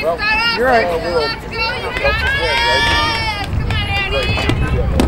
Well, You're right. Let's go, you guys! Come on, Annie!